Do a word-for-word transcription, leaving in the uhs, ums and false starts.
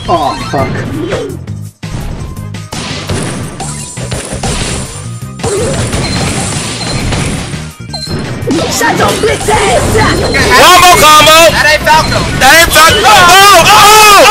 Oh, fuck. Shadow Blitzes! One more combo! That ain't Falco. That ain't Falco! Oh! Oh!